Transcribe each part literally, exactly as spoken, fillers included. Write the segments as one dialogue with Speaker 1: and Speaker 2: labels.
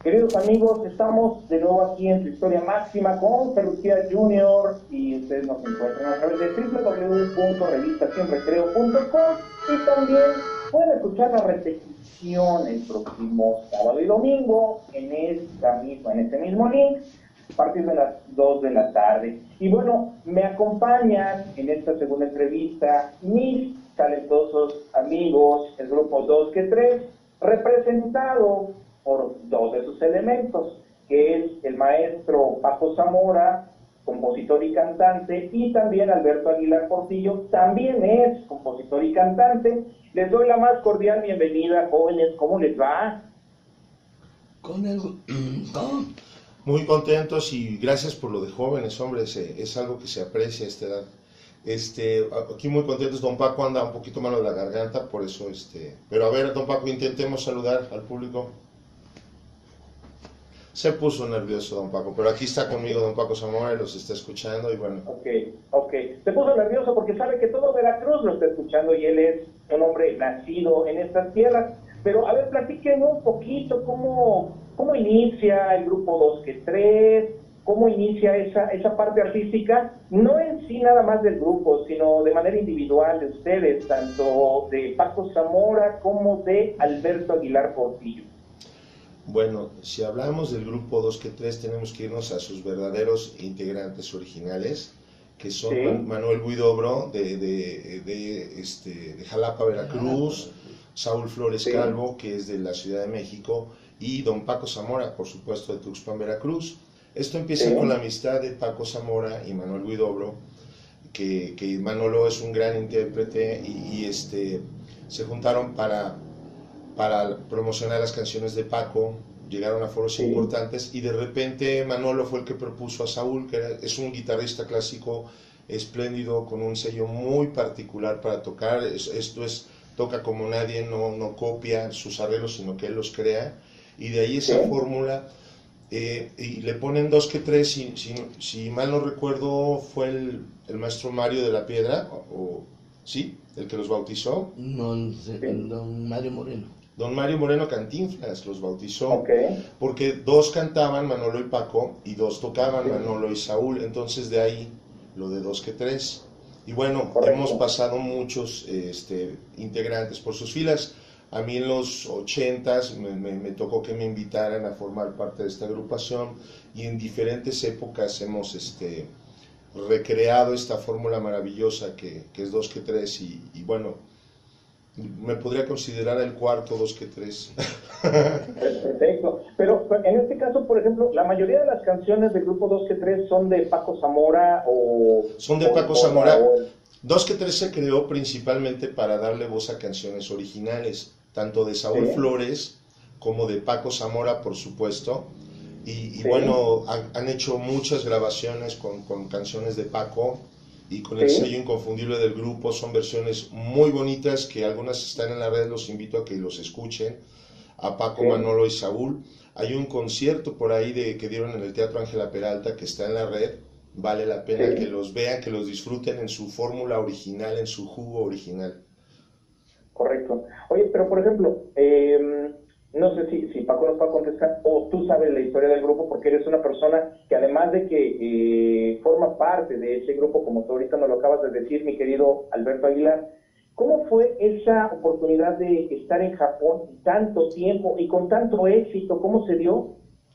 Speaker 1: Queridos amigos, estamos de nuevo aquí en su Historia Máxima con Ferrucía Junior y ustedes nos encuentran a través de doble u doble u doble u punto revista sin recreo punto com y también pueden escuchar la repetición el próximo sábado y domingo en esta misma, en este mismo link a partir de las dos de la tarde. Y bueno, me acompañan en esta segunda entrevista mis talentosos amigos, el grupo dos que tres, representado por dos de sus elementos, que es el maestro Paco Zamora, compositor y cantante, y también Alberto Aguilar Portillo, también es compositor y cantante. Les doy la más cordial bienvenida, jóvenes. ¿Cómo les va?
Speaker 2: Con el... ¿Cómo? Muy contentos y gracias por lo de jóvenes, hombre, es, es algo que se aprecia a esta edad. Este, aquí muy contentos. Don Paco anda un poquito malo de la garganta, por eso, este... Pero a ver, don Paco, intentemos saludar al público. Se puso nervioso don Paco, pero aquí está conmigo don Paco Zamora y los está escuchando y bueno.
Speaker 1: Ok, ok. Se puso nervioso porque sabe que todo Veracruz lo está escuchando y él es un hombre nacido en estas tierras. Pero a ver, platíquenme un poquito cómo, cómo inicia el grupo dos que tres, cómo inicia esa, esa parte artística, no en sí nada más del grupo, sino de manera individual de ustedes, tanto de Paco Zamora como de Alberto Aguilar Portillo.
Speaker 2: Bueno, si hablamos del grupo dos que tres, tenemos que irnos a sus verdaderos integrantes originales, que son sí. Manuel Huidobro de, de, de, este, de Jalapa, Veracruz, Saúl Flores sí. Calvo, que es de la Ciudad de México, y don Paco Zamora, por supuesto, de Tuxpan, Veracruz. Esto empieza sí. con la amistad de Paco Zamora y Manuel Huidobro, que, que Manolo es un gran intérprete, y, y este, se juntaron para... para promocionar las canciones de Paco, llegaron a foros sí. importantes y de repente Manolo fue el que propuso a Saúl, que era, es un guitarrista clásico espléndido, con un sello muy particular para tocar, es, esto es, toca como nadie, no, no copia sus arreglos, sino que él los crea, y de ahí esa sí. fórmula, eh, y le ponen dos que tres, si, si, si mal no recuerdo, fue el, el maestro Mario de la Piedra, o, o ¿sí? El que los bautizó.
Speaker 3: No, don Mario Moreno.
Speaker 2: Don Mario Moreno Cantinflas los bautizó,
Speaker 1: okay.
Speaker 2: porque dos cantaban, Manolo y Paco, y dos tocaban, sí. Manolo y Saúl, entonces de ahí lo de dos que tres. Y bueno, correcto. Hemos pasado muchos este, integrantes por sus filas. A mí en los ochentas me, me, me tocó que me invitaran a formar parte de esta agrupación, y en diferentes épocas hemos este, recreado esta fórmula maravillosa que, que es dos que tres, y, y bueno, me podría considerar el cuarto dos que tres.
Speaker 1: Perfecto. Pero en este caso, por ejemplo, la mayoría de las canciones del grupo dos que tres son de Paco Zamora o...
Speaker 2: Son de Paco Zamora. dos que tres se creó principalmente para darle voz a canciones originales, tanto de Saúl sí. Flores como de Paco Zamora, por supuesto. Y, y sí. bueno, han, han hecho muchas grabaciones con, con canciones de Paco, y con el sí. sello inconfundible del grupo. Son versiones muy bonitas que algunas están en la red, los invito a que los escuchen, a Paco, sí. Manolo y Saúl. Hay un concierto por ahí de, que dieron en el Teatro Ángela Peralta que está en la red, vale la pena sí. que los vean, que los disfruten en su fórmula original, en su jugo original.
Speaker 1: Correcto. Oye, pero por ejemplo, eh, no sé si, si Paco nos va a contestar, o tú sabes la historia del grupo, porque eres una persona que además de que eh, forma parte de ese grupo, como tú ahorita nos lo acabas de decir, mi querido Alberto Aguilar, ¿cómo fue esa oportunidad de estar en Japón tanto tiempo y con tanto éxito? ¿Cómo se dio?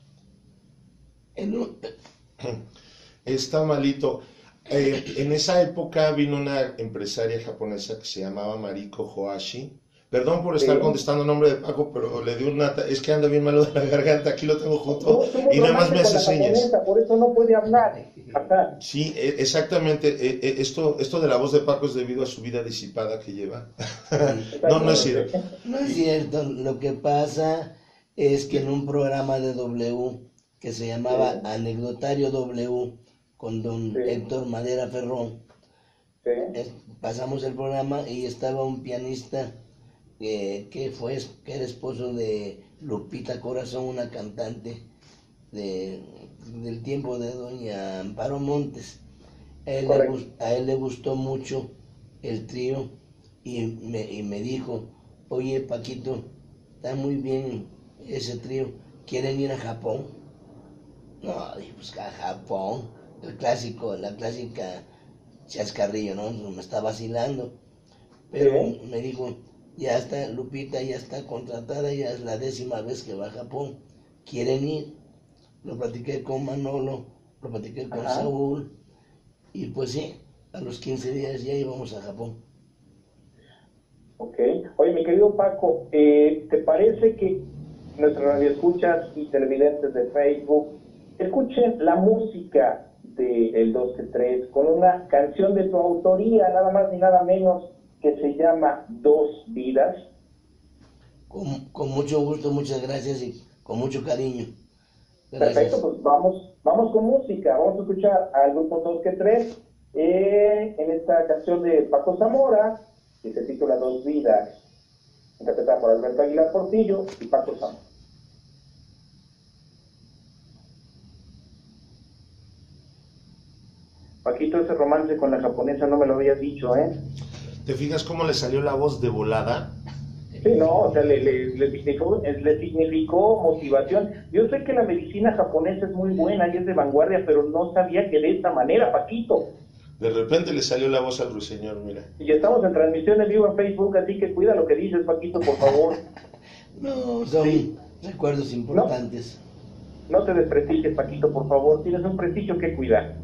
Speaker 2: Está malito. Eh, en esa época vino una empresaria japonesa que se llamaba Mariko Hoashi. Perdón por estar sí. contestando el nombre de Paco, pero le di una... Es que anda bien malo de la garganta, aquí lo tengo junto, no, y nada más me hace señas.
Speaker 1: Por eso no puede hablar. Ajá.
Speaker 2: Sí, exactamente. Esto, esto de la voz de Paco es debido a su vida disipada que lleva. No, no es cierto.
Speaker 3: No es cierto. Lo que pasa es que en un programa de W, que se llamaba sí. Anecdotario W, con don sí. Héctor Madera Ferrón, sí. pasamos el programa y estaba un pianista que, que fue que era esposo de Lupita Corazón, una cantante de, del tiempo de doña Amparo Montes. A él, le, a él le gustó mucho el trío y me, y me dijo, oye Paquito, está muy bien ese trío, ¿quieren ir a Japón? No, dije, pues a Japón, el clásico, la clásica chascarrillo, ¿no? Me está vacilando. Pero ¿sí? Me dijo, ya está, Lupita ya está contratada, ya es la décima vez que va a Japón. ¿Quieren ir? Lo platiqué con Manolo, lo platiqué con Ajá. Saúl, y pues sí, a los quince días ya íbamos a Japón.
Speaker 1: Ok. Oye, mi querido Paco, eh, ¿te parece que nuestros radioescuchas y televidentes de Facebook escuchen la música de El dos que tres con una canción de tu autoría, nada más ni nada menos, que se llama Dos Vidas?
Speaker 3: Con, con mucho gusto, muchas gracias y con mucho cariño.
Speaker 1: Gracias. Perfecto, pues vamos, vamos con música. Vamos a escuchar al grupo dos que tres eh, en esta canción de Paco Zamora, que se titula Dos Vidas, interpretada por Alberto Aguilar Portillo y Paco Zamora. Paquito, ese romance con la japonesa no me lo habías dicho, ¿eh?
Speaker 2: ¿Te fijas cómo le salió la voz de volada?
Speaker 1: Sí, no, o sea, le, le, le, significó, le significó motivación. Yo sé que la medicina japonesa es muy buena y es de vanguardia, pero no sabía que de esta manera, Paquito.
Speaker 2: De repente le salió la voz al ruiseñor, mira.
Speaker 1: Y estamos en transmisión en vivo en Facebook, así que cuida lo que dices, Paquito, por favor.
Speaker 3: No, son sí. recuerdos importantes.
Speaker 1: No, no te desprestigies, Paquito, por favor. Tienes un prestigio que cuidar.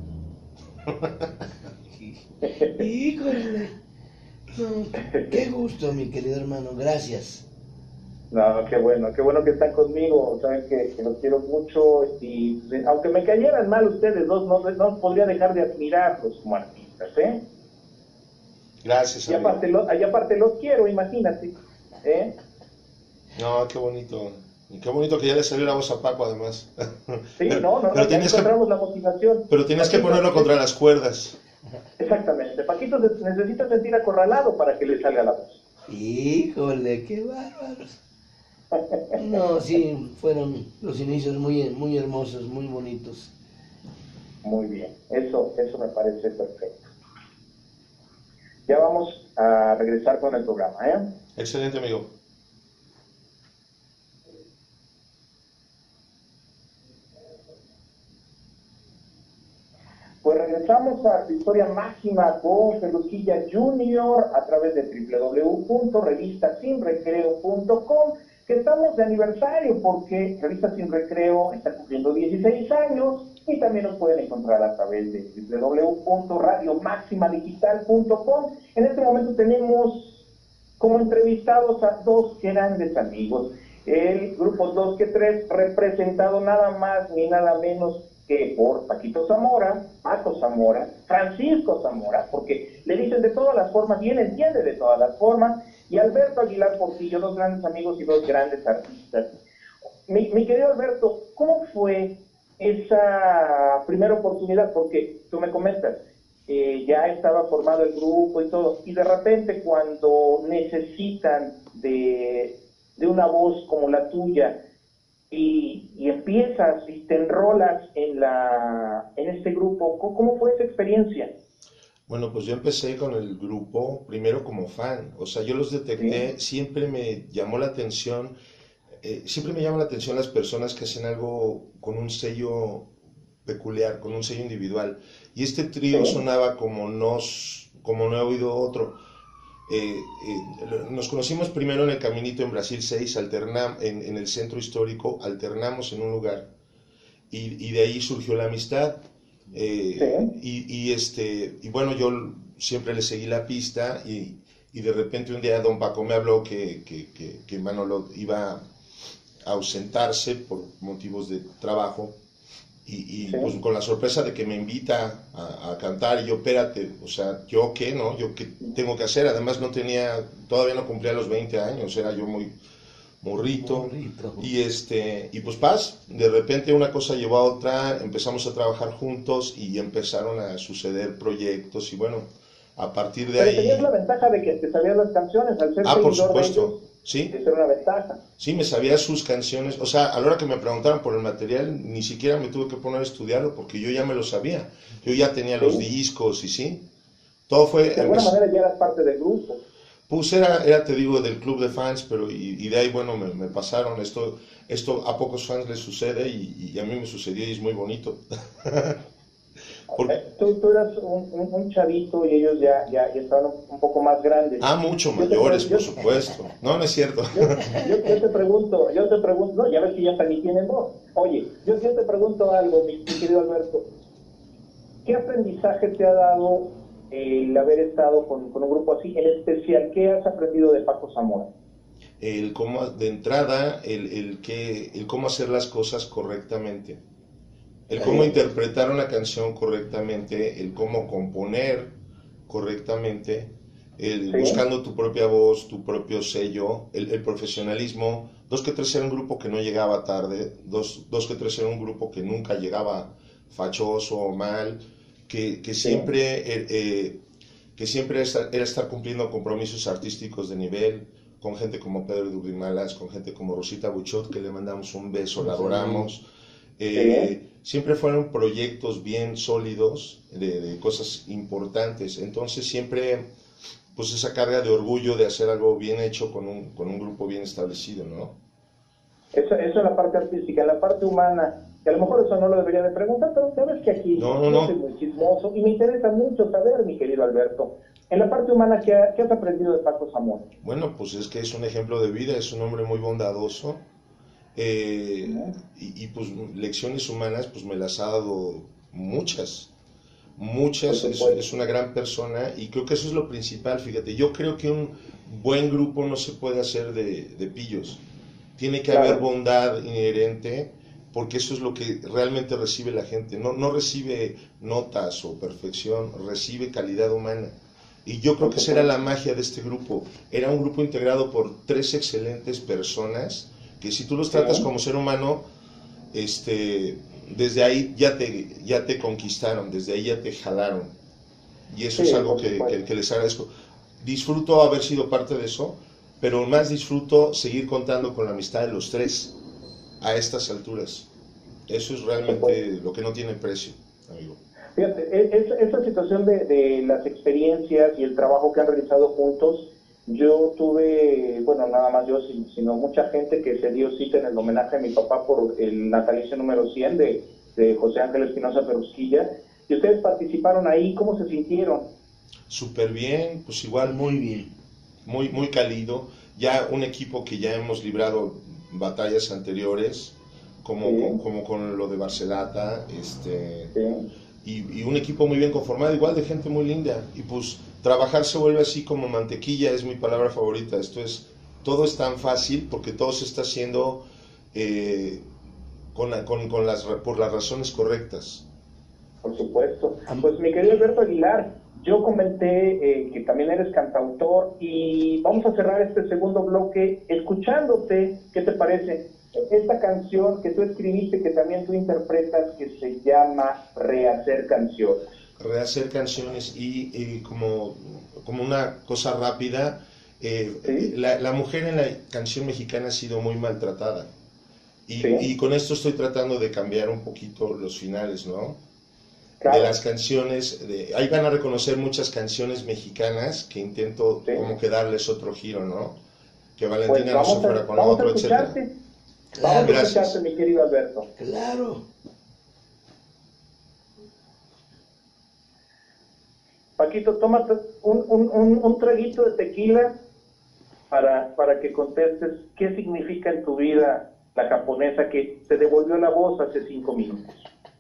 Speaker 3: Híjole. No, qué gusto, mi querido hermano, gracias.
Speaker 1: No, qué bueno, qué bueno que están conmigo, saben que, que los quiero mucho y aunque me cayeran mal ustedes dos, no, no podría dejar de admirarlos como artistas, ¿eh?
Speaker 2: Gracias,
Speaker 1: y aparte, lo, y aparte los quiero, imagínate, ¿eh?
Speaker 2: No, qué bonito, y qué bonito que ya le salió la voz a Paco además.
Speaker 1: Sí, no, no, no, ya encontramos que, la motivación.
Speaker 2: Pero tienes Paquito, que ponerlo contra las cuerdas.
Speaker 1: Exactamente, Paquito necesita sentir acorralado para que le salga la voz.
Speaker 3: Híjole, qué bárbaros. No, sí, fueron los inicios muy, muy hermosos, muy bonitos.
Speaker 1: Muy bien, eso, eso me parece perfecto. Ya vamos a regresar con el programa, ¿eh?
Speaker 2: Excelente, amigo.
Speaker 1: Pues regresamos a Historia Máxima con Peluquilla Junior a través de doble u doble u doble u punto revista sin recreo punto com, que estamos de aniversario porque Revista Sin Recreo está cumpliendo dieciséis años y también nos pueden encontrar a través de doble u doble u doble u punto radio máxima digital punto com. En este momento tenemos como entrevistados a dos grandes amigos. El grupo dos que tres, representado nada más ni nada menos que por Paquito Zamora, Paco Zamora, Francisco Zamora, porque le dicen de todas las formas y él entiende de todas las formas, y Alberto Aguilar Portillo, dos grandes amigos y dos grandes artistas. Mi, mi querido Alberto, ¿cómo fue esa primera oportunidad? Porque tú me comentas, eh, ya estaba formado el grupo y todo, y de repente cuando necesitan de, de una voz como la tuya, Y, y empiezas y te enrolas en, la, en este grupo, ¿cómo, ¿cómo fue esa experiencia?
Speaker 2: Bueno, pues yo empecé con el grupo primero como fan, o sea, yo los detecté, ¿sí? Siempre me llamó la atención, eh, siempre me llama la atención las personas que hacen algo con un sello peculiar, con un sello individual, y este trío ¿sí? sonaba como, nos, como no he oído otro. Eh, eh, nos conocimos primero en el Caminito en Brasil seis, alternam, en, en el centro histórico, alternamos en un lugar y, y de ahí surgió la amistad. Eh, ¿sí? y, y, este, y bueno, yo siempre le seguí la pista y, y de repente un día don Paco me habló que, que, que, que Manolo iba a ausentarse por motivos de trabajo. Y, y ¿sí? Pues con la sorpresa de que me invita a, a cantar y yo, espérate, o sea, ¿yo qué, no? ¿Yo qué tengo que hacer? Además no tenía, todavía no cumplía los veinte años, era yo muy morrito. morrito. Y este, y pues paz, de repente una cosa llevó a otra, empezamos a trabajar juntos y empezaron a suceder proyectos y bueno, a partir de
Speaker 1: Pero
Speaker 2: ahí...
Speaker 1: tenías la ventaja de que te sabías las canciones, al ser
Speaker 2: ah, por supuesto.
Speaker 1: De ellos,
Speaker 2: sí.
Speaker 1: Esa era una ventaja.
Speaker 2: Sí, me sabía sus canciones, o sea, a la hora que me preguntaban por el material, ni siquiera me tuve que poner a estudiarlo porque yo ya me lo sabía, yo ya tenía ¿sí? los discos y sí, todo fue...
Speaker 1: De alguna manera ya eras parte del grupo.
Speaker 2: Pues era, era, te digo, del club de fans, pero y, y de ahí, bueno, me, me pasaron. Esto esto a pocos fans les sucede y, y a mí me sucedió y es muy bonito.
Speaker 1: Porque... tú, tú eras un, un, un chavito y ellos ya, ya, ya estaban un poco más grandes.
Speaker 2: Ah, mucho mayores, por supuesto. No, no es cierto.
Speaker 1: Yo, yo, yo te pregunto, yo te pregunto, no, ya ves que ya ni tienen voz. Oye, yo, yo te pregunto algo, mi, mi querido Alberto. ¿Qué aprendizaje te ha dado el haber estado con, con un grupo así? En especial, ¿qué has aprendido de Paco Zamora?
Speaker 2: El cómo, de entrada, el, el, que, el cómo hacer las cosas correctamente. El cómo interpretar una canción correctamente, el cómo componer correctamente, el, ¿sí?, buscando tu propia voz, tu propio sello, el, el profesionalismo. Dos que tres era un grupo que no llegaba tarde, dos, dos que tres era un grupo que nunca llegaba fachoso o mal, que, que siempre, sí, eh, eh, que siempre era, era estar cumpliendo compromisos artísticos de nivel, con gente como Pedro Dubrimalas, con gente como Rosita Buchot, que le mandamos un beso, la adoramos. Eh, sí. Siempre fueron proyectos bien sólidos, de, de cosas importantes, entonces siempre pues esa carga de orgullo de hacer algo bien hecho con un, con un grupo bien establecido, ¿no?
Speaker 1: Eso, eso es la parte artística. En la parte humana, que a lo mejor eso no lo debería de preguntar, pero sabes que aquí
Speaker 2: no, no, no.
Speaker 1: soy muy chismoso y me interesa mucho saber, mi querido Alberto, en la parte humana, ¿qué, qué has aprendido de Paco Zamora?
Speaker 2: Bueno, pues es que es un ejemplo de vida, es un hombre muy bondadoso, eh, y, y pues lecciones humanas pues me las ha dado muchas, muchas, es, es una gran persona y creo que eso es lo principal. Fíjate, yo creo que un buen grupo no se puede hacer de, de pillos, tiene que claro. haber bondad inherente, porque eso es lo que realmente recibe la gente, no, no recibe notas o perfección, recibe calidad humana. Y yo creo que esa era la magia de este grupo, era un grupo integrado por tres excelentes personas, que si tú los tratas como ser humano, este, desde ahí ya te, ya te conquistaron, desde ahí ya te jalaron, y eso sí, es algo que, que, que les agradezco. Disfruto haber sido parte de eso, pero más disfruto seguir contando con la amistad de los tres, a estas alturas. Eso es realmente lo que no tiene precio, amigo.
Speaker 1: Fíjate, esa situación de, de las experiencias y el trabajo que han realizado juntos, yo tuve, bueno, nada más yo, sino mucha gente que se dio cita en el homenaje a mi papá por el natalicio número cien de, de José Ángel Espinosa Perusquilla, y ustedes participaron ahí. ¿Cómo se sintieron?
Speaker 2: Súper bien, pues igual muy bien, muy, muy cálido, ya un equipo que ya hemos librado batallas anteriores, como, sí. con, como con lo de Barcelata, este... Sí. Y, y un equipo muy bien conformado, igual de gente muy linda, y pues trabajar se vuelve así como mantequilla, es mi palabra favorita. Esto es, todo es tan fácil porque todo se está haciendo eh, con, la, con, con las, por las razones correctas.
Speaker 1: Por supuesto. Pues mi querido Alberto Aguilar, yo comenté eh, que también eres cantautor, y vamos a cerrar este segundo bloque escuchándote. ¿Qué te parece esta canción que tú escribiste, que también tú interpretas, que se llama Rehacer Canciones?
Speaker 2: Rehacer Canciones, y, y como, como una cosa rápida, eh, ¿sí? la, la mujer en la canción mexicana ha sido muy maltratada, y, ¿sí? y con esto estoy tratando de cambiar un poquito los finales, ¿no? Claro. De las canciones, de, ahí van a reconocer muchas canciones mexicanas que intento ¿sí? como que darles otro giro, ¿no? Que Valentina pues no se fuera con la otra, etcétera.
Speaker 1: Claro. Vamos a escucharte, mi querido Alberto.
Speaker 3: Claro.
Speaker 1: Paquito, tómate un, un, un, un traguito de tequila para, para que contestes qué significa en tu vida la japonesa que te devolvió la voz hace cinco minutos.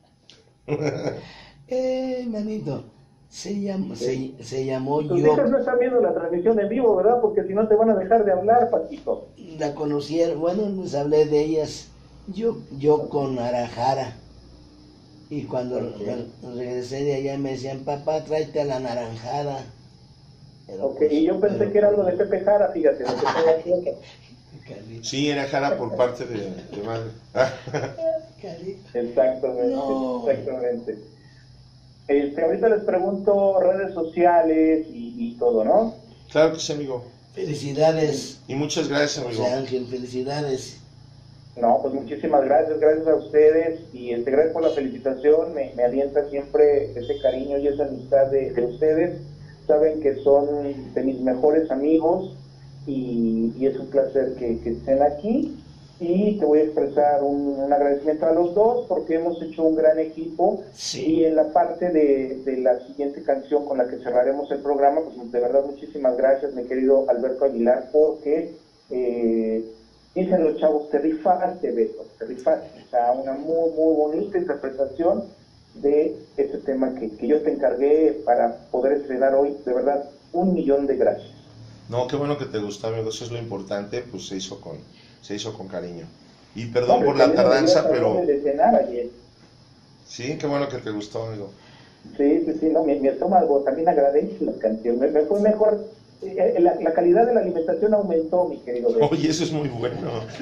Speaker 3: eh, manito, se llamó, ¿sí? se, se llamó
Speaker 1: Tus
Speaker 3: yo.
Speaker 1: hijas no están viendo la transmisión en vivo, ¿verdad? Porque si no te van a dejar de hablar, Paquito.
Speaker 3: La conocieron, bueno, les hablé de ellas, yo, yo con Arajara. Y cuando okay. regresé de allá me decían, papá, tráete a la naranjada.
Speaker 1: Pero, ok, pues, y yo pensé pero, que era lo de Pepe Jara, fíjate. Lo que
Speaker 2: sí, era Jara por parte de, de madre.
Speaker 1: Exactamente, no. exactamente. Este, ahorita les pregunto redes sociales y, y todo, ¿no?
Speaker 2: Claro que sí, amigo.
Speaker 3: Felicidades.
Speaker 2: Y muchas gracias, amigo.
Speaker 3: José Ángel, felicidades.
Speaker 1: No, pues muchísimas gracias, gracias a ustedes, y este, gracias por la felicitación, me, me alienta siempre ese cariño y esa amistad de, de ustedes. saben que son de mis mejores amigos y, y es un placer que, que estén aquí. Y te voy a expresar un, un agradecimiento a los dos porque hemos hecho un gran equipo. Sí. Y en la parte de, de la siguiente canción con la que cerraremos el programa, pues de verdad muchísimas gracias, mi querido Alberto Aguilar, porque eh, dicen los chavos, te rifaste, Beto, te rifaste. O sea, una muy, muy bonita interpretación de ese tema que, que yo te encargué para poder estrenar hoy. De verdad, un millón de gracias.
Speaker 2: No, qué bueno que te gustó, amigo, eso es lo importante, pues se hizo con... se hizo con cariño. Y perdón no, por la tardanza, pero...
Speaker 1: De cenar ayer.
Speaker 2: Sí, qué bueno que te gustó, amigo.
Speaker 1: Sí, sí, sí, no, mi, mi estómago también agradece la canción. Me, me fue mejor, eh, la, la calidad de la alimentación aumentó, mi querido Beto.
Speaker 2: Oye, eso es muy bueno.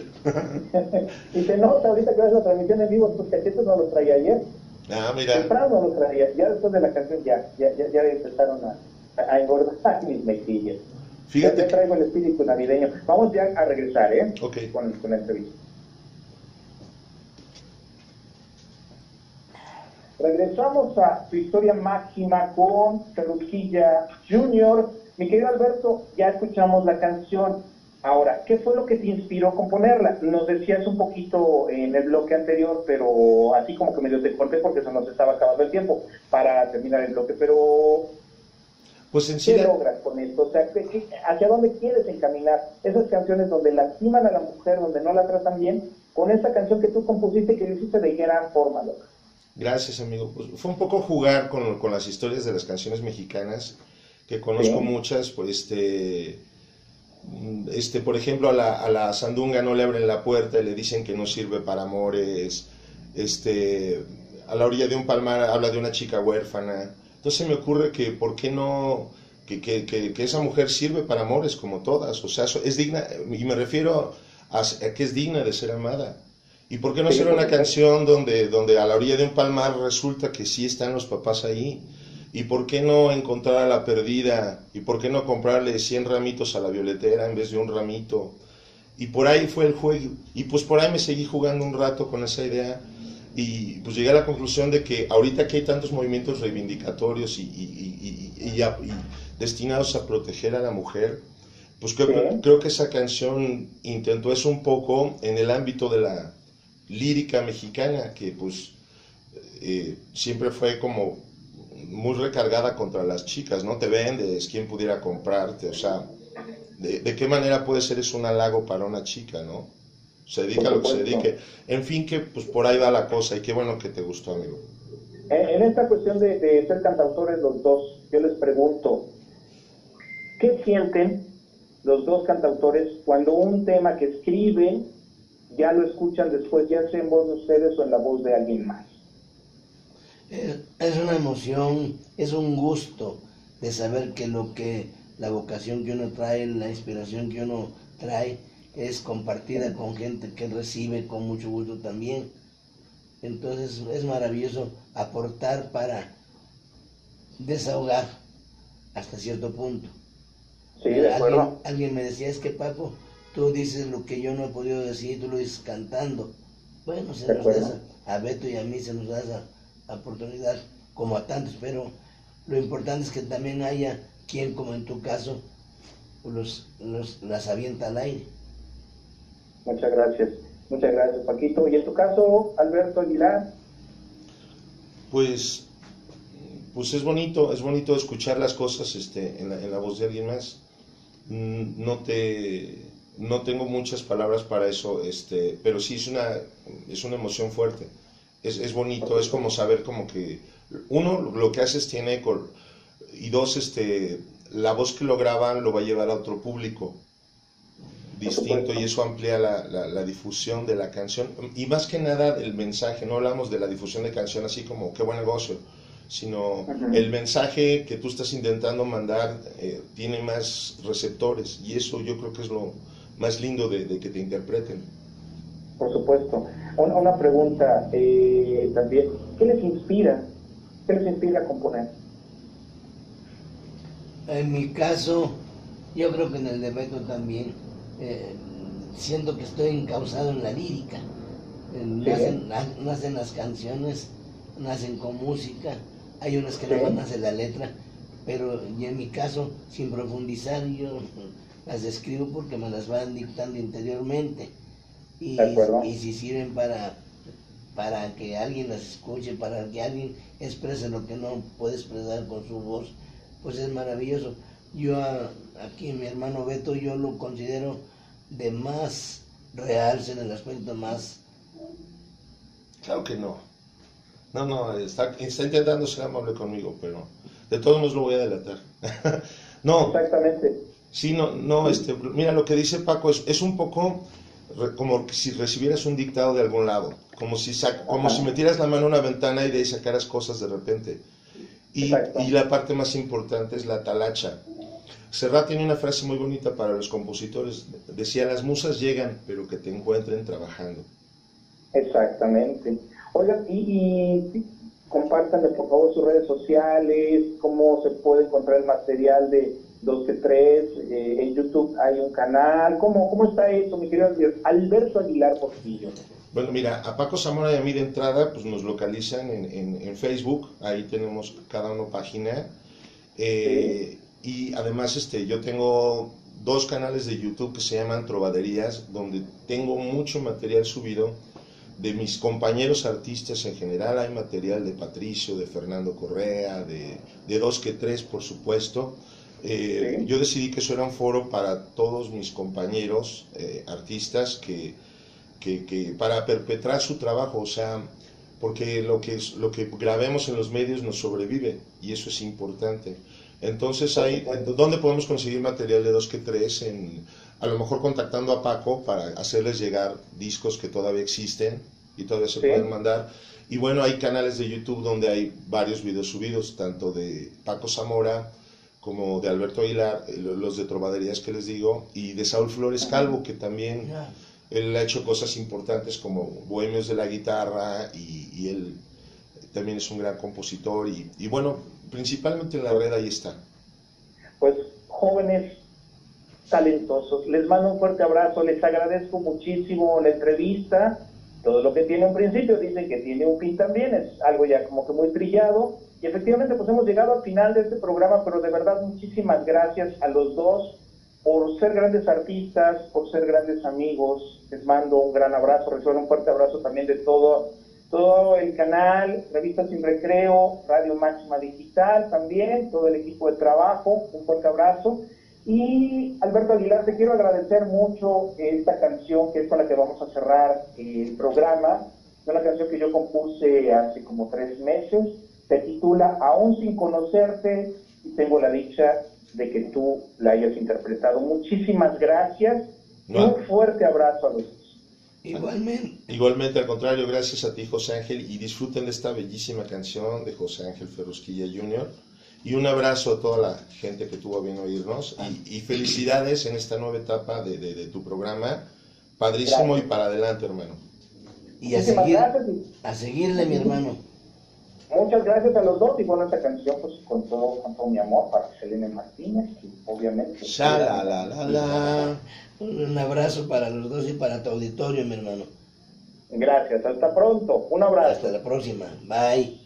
Speaker 1: Y se nota ahorita que ves la transmisión en vivo, tus cachetes no los traía ayer.
Speaker 2: Ah, mira.
Speaker 1: Temprano no los traía, ya después de la canción ya, ya, ya, ya empezaron a, a engordar mis mejillas.
Speaker 2: Fíjate.
Speaker 1: Ya te traigo el espíritu navideño. Vamos ya a regresar, ¿eh?
Speaker 2: Ok.
Speaker 1: Con, con la entrevista. Regresamos a Tu Historia Máxima con Ferruquilla junior Mi querido Alberto, ya escuchamos la canción. Ahora, ¿qué fue lo que te inspiró a componerla? Nos decías un poquito en el bloque anterior, pero así como que medio te corté porque se nos estaba acabando el tiempo para terminar el bloque, pero...
Speaker 2: Pues en sí
Speaker 1: ¿qué
Speaker 2: la...
Speaker 1: logras con esto? O sea, ¿hacia dónde quieres encaminar esas canciones donde lastiman a la mujer, donde no la tratan bien, con esta canción que tú compusiste que lo hiciste de gran forma, loca?
Speaker 2: Gracias, amigo. Pues fue un poco jugar con, con las historias de las canciones mexicanas, que conozco ¿sí? muchas, pues este... este por ejemplo, a la, a la sandunga no le abren la puerta y le dicen que no sirve para amores. Este, a la orilla de un palmar habla de una chica huérfana. Entonces me ocurre que, ¿por qué no? Que, que, que, que esa mujer sirve para amores como todas, o sea, es digna, y me refiero a, a que es digna de ser amada. ¿Y por qué no hacer una canción donde, donde a la orilla de un palmar resulta que sí están los papás ahí? ¿Y por qué no encontrar a la perdida? ¿Y por qué no comprarle cien ramitos a la violetera en vez de un ramito? Y por ahí fue el juego, y pues por ahí me seguí jugando un rato con esa idea. Y pues llegué a la conclusión de que ahorita que hay tantos movimientos reivindicatorios y, y, y, y, a, y destinados a proteger a la mujer, pues creo, ¿sí? creo que esa canción intentó eso un poco en el ámbito de la lírica mexicana, que pues eh, siempre fue como muy recargada contra las chicas, ¿no? Te vendes, ¿quién pudiera comprarte? O sea, ¿de, de qué manera puede ser eso un halago para una chica, no? Se dedica a lo que se dedique. En fin, que pues por ahí va la cosa y qué bueno que te gustó, amigo.
Speaker 1: En esta cuestión de, de ser cantautores los dos, yo les pregunto, ¿qué sienten los dos cantautores cuando un tema que escriben ya lo escuchan después, ya sea en voz de ustedes o en la voz de alguien más?
Speaker 3: Es una emoción, es un gusto de saber que lo que la vocación que uno trae, la inspiración que uno trae, es compartida con gente que recibe con mucho gusto también. Entonces es maravilloso aportar para desahogar hasta cierto punto.
Speaker 1: Sí, de acuerdo.
Speaker 3: Alguien, alguien me decía, es que Paco, tú dices lo que yo no he podido decir, tú lo dices cantando. Bueno, se nos da esa, a Beto y a mí se nos da esa oportunidad, como a tantos, pero lo importante es que también haya quien, como en tu caso, los, los, las avienta al aire.
Speaker 1: Muchas gracias, muchas gracias, Paquito. ¿Y en tu caso, Alberto Aguilar?
Speaker 2: Pues, pues es bonito, es bonito escuchar las cosas este, en, la, en la voz de alguien más. No te, no tengo muchas palabras para eso, este, pero sí es una, es una emoción fuerte. Es, es bonito, es como saber como que uno lo que haces tiene eco y dos, este, la voz que lo graban lo va a llevar a otro público distinto y eso amplía la, la, la difusión de la canción y más que nada el mensaje. No hablamos de la difusión de canción así como qué buen negocio, sino uh-huh. el mensaje que tú estás intentando mandar eh, tiene más receptores y eso yo creo que es lo más lindo de, de que te interpreten.
Speaker 1: Por supuesto. Una, una pregunta eh, también, ¿qué les inspira? ¿Qué les inspira a componer?
Speaker 3: En mi caso, yo creo que en el de Beto también, eh, siento que estoy encauzado en la lírica. Eh, nacen, na, nacen las canciones, nacen con música, hay unas que sí. no nacen la letra, pero y en mi caso, sin profundizar, yo las escribo porque me las van dictando interiormente. Y, y si sirven para, para que alguien las escuche, para que alguien exprese lo que no puede expresar con su voz, pues es maravilloso. Yo a, aquí mi hermano Beto, yo lo considero de más realce, en el aspecto más...
Speaker 2: Claro que no. No, no, está, está intentando ser amable conmigo, pero de todos modos lo voy a delatar. No.
Speaker 1: Exactamente.
Speaker 2: Sí, no, no, este, mira, lo que dice Paco es, es un poco re, como si recibieras un dictado de algún lado, como si, sac, como si metieras la mano en una ventana y de ahí sacaras cosas de repente. Y, y la parte más importante es la talacha. Serrat tiene una frase muy bonita para los compositores, decía, las musas llegan, pero que te encuentren trabajando.
Speaker 1: Exactamente. Oigan, y, y compártanle por favor sus redes sociales, cómo se puede encontrar el material de dos que tres, eh, en YouTube hay un canal, ¿cómo, cómo está eso, mi querido Alberto Aguilar Portillo?
Speaker 2: Bueno, mira, a Paco Zamora y a mí de entrada, pues nos localizan en, en, en Facebook, ahí tenemos cada uno página, eh, sí. Y además este, yo tengo dos canales de YouTube que se llaman Trovaderías, donde tengo mucho material subido de mis compañeros artistas en general. Hay material de Patricio, de Fernando Correa, de, de dos que tres, por supuesto. Eh, sí. Yo decidí que eso era un foro para todos mis compañeros eh, artistas que, que, que para perpetrar su trabajo, o sea, porque lo que, es, lo que grabemos en los medios nos sobrevive y eso es importante. Entonces, ahí, ¿dónde podemos conseguir material de dos que tres? En, a lo mejor contactando a Paco para hacerles llegar discos que todavía existen y todavía se sí. pueden mandar. Y bueno, hay canales de YouTube donde hay varios videos subidos, tanto de Paco Zamora como de Alberto Aguilar, los de Trovaderías que les digo, y de Saúl Flores Calvo, que también yeah. él ha hecho cosas importantes como Bohemios de la Guitarra, y, y él también es un gran compositor, y, y bueno, principalmente en la red ahí está.
Speaker 1: Pues jóvenes talentosos, les mando un fuerte abrazo, les agradezco muchísimo la entrevista. Todo lo que tiene un principio dicen que tiene un fin también, es algo ya como que muy trillado, y efectivamente pues hemos llegado al final de este programa, pero de verdad muchísimas gracias a los dos por ser grandes artistas, por ser grandes amigos. Les mando un gran abrazo, reciban un fuerte abrazo también de todo, todo el canal, Revista Sin Recreo, Radio Máxima Digital también, todo el equipo de trabajo, un fuerte abrazo. Y Alberto Aguilar, te quiero agradecer mucho esta canción que es con la que vamos a cerrar el programa. Es una canción que yo compuse hace como tres meses, se titula Aún sin conocerte, y tengo la dicha de que tú la hayas interpretado. Muchísimas gracias, no. Un fuerte abrazo a los dos.
Speaker 3: Igualmente.
Speaker 2: Igualmente, al contrario, gracias a ti, José Ángel, y disfruten de esta bellísima canción de José Ángel Ferrusquilla junior Y un abrazo a toda la gente que tuvo bien oírnos, y, y felicidades en esta nueva etapa de, de, de tu programa, padrísimo. Gracias. Y para adelante, hermano.
Speaker 3: Y a, seguir, a seguirle, mi hermano.
Speaker 1: Muchas gracias a los dos, y bueno, esta canción pues con todo, con todo mi amor para Selene Martínez, y obviamente...
Speaker 3: La, la, la, la. Un abrazo para los dos y para tu auditorio, mi hermano.
Speaker 1: Gracias, hasta pronto, un abrazo.
Speaker 3: Hasta la próxima, bye.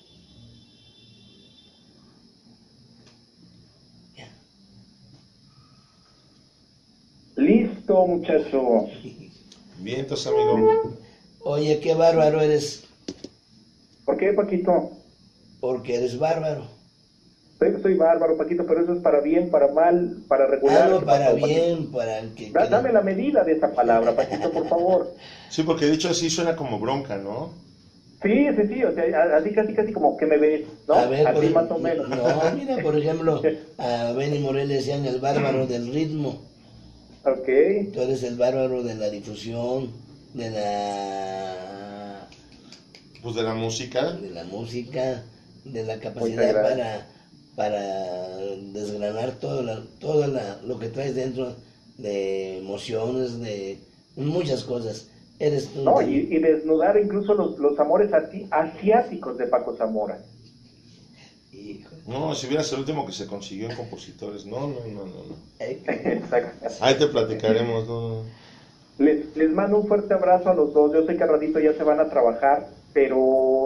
Speaker 1: Listo, muchachos.
Speaker 2: Vientos, amigo.
Speaker 3: Oye, qué bárbaro eres.
Speaker 1: ¿Por qué, Paquito?
Speaker 3: Porque eres bárbaro.
Speaker 1: Soy, soy bárbaro, Paquito, pero eso es para bien, para mal, para regular.
Speaker 3: Ah, no, para bien, Paquito. Para que...
Speaker 1: Da, dame la medida de esa palabra, Paquito, por favor.
Speaker 2: Sí, porque dicho así suena como bronca, ¿no?
Speaker 1: Sí, sí, sí, o sea, así casi, casi como que me ves, ¿no?
Speaker 3: A ver,
Speaker 1: así
Speaker 3: por,
Speaker 1: más o menos.
Speaker 3: No, mira, por ejemplo, a Benny Morel le decían el bárbaro del ritmo.
Speaker 1: Ok.
Speaker 3: Tú eres el bárbaro de la difusión, de la...
Speaker 2: Pues de la música.
Speaker 3: De la música, de la capacidad para, para desgranar todo, la, todo la, lo que traes dentro de emociones, de muchas cosas. Eres tú.
Speaker 1: No, y, y desnudar incluso los, los amores asi asiáticos de Paco Zamora.
Speaker 3: Hijo.
Speaker 2: No, si hubieras el último que se consiguió en compositores. No, no, no, no. no.
Speaker 1: Exacto.
Speaker 2: Ahí te platicaremos. No.
Speaker 1: Les, les mando un fuerte abrazo a los dos. Yo sé que al ratito ya se van a trabajar, pero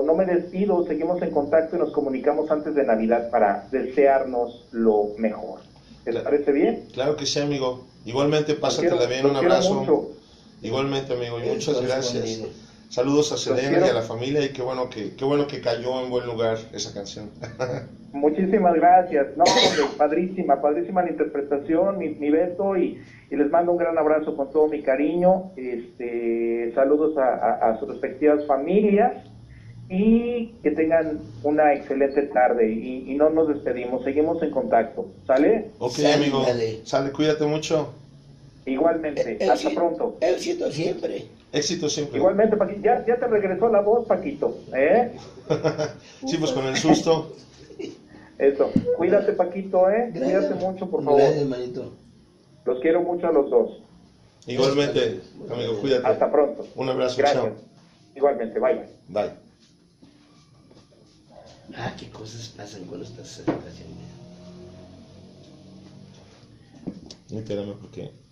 Speaker 1: no me despido, seguimos en contacto y nos comunicamos antes de Navidad para desearnos lo mejor. ¿Te
Speaker 2: claro,
Speaker 1: parece bien?
Speaker 2: Claro que sí, amigo. Igualmente, pásatela bien, un abrazo. Mucho. Igualmente, amigo, y muchas gracias. Saludos a Selena y a la familia, y qué bueno que qué bueno que cayó en buen lugar esa canción.
Speaker 1: Muchísimas gracias. No, hombre, padrísima, padrísima la interpretación, mi, mi Beto, y, y les mando un gran abrazo con todo mi cariño. Este, saludos a, a, a sus respectivas familias y que tengan una excelente tarde. Y, y no nos despedimos, seguimos en contacto. ¿Sale?
Speaker 2: Ok, sale, amigo. Sale. Sale, cuídate mucho.
Speaker 1: Igualmente, el, hasta
Speaker 3: el,
Speaker 1: pronto.
Speaker 3: Éxito siempre.
Speaker 2: Éxito siempre.
Speaker 1: Igualmente, Paquito. Ya, ya te regresó la voz, Paquito. ¿Eh?
Speaker 2: Sí, pues con el susto.
Speaker 1: Eso. Cuídate, Paquito, ¿eh?
Speaker 3: Gracias.
Speaker 1: Cuídate mucho, por favor.
Speaker 3: Gracias, manito.
Speaker 1: Los quiero mucho a los dos.
Speaker 2: Igualmente, amigo, cuídate.
Speaker 1: Hasta pronto.
Speaker 2: Un abrazo.
Speaker 1: Gracias.
Speaker 2: Chao.
Speaker 1: Igualmente, bye, bye.
Speaker 2: Bye.
Speaker 3: Ah, qué cosas pasan cuando estás haciendo.
Speaker 2: Espérame, porque